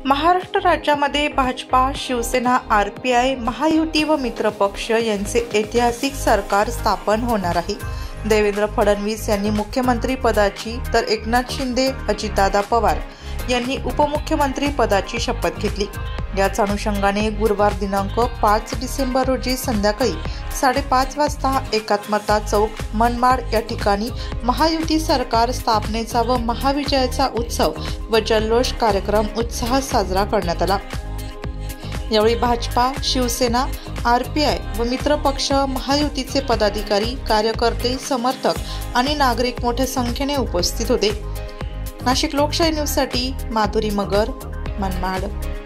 महाराष्ट्र राज्यामध्ये भाजपा, शिवसेना, आरपीआय, महायुती व मित्रपक्ष यांचे ऐतिहासिक सरकार स्थापन होणार आहे। देवेंद्र फडणवीस यांनी मुख्यमंत्री पदाची तर एकनाथ शिंदे, अजितदादा पवार यांनी उपमुख्यमंत्री पदाची शपथ घेतली। याच अनुषंगाने गुरुवार दिनांक 5 डिसेंबर रोजी संध्याकाळी 5:30 वाजता एकात्मता चौक मनमाड या ठिकाणी महायुती सरकार स्थापनेचा व महाविजयाचा उत्सव व जल्लोष कार्यक्रम उत्साहात साजरा करण्यात आला। यावेळी भाजपा, शिवसेना, आरपीआय व मित्रपक्ष, महायुतीचे पदाधिकारी, कार्यकर्ते, समर्थक आणि नागरिक मोठ्या संख्येने उपस्थित होते। नाशिक लोकशाही न्यूजसाठी माधुरी मगर, मनमाड।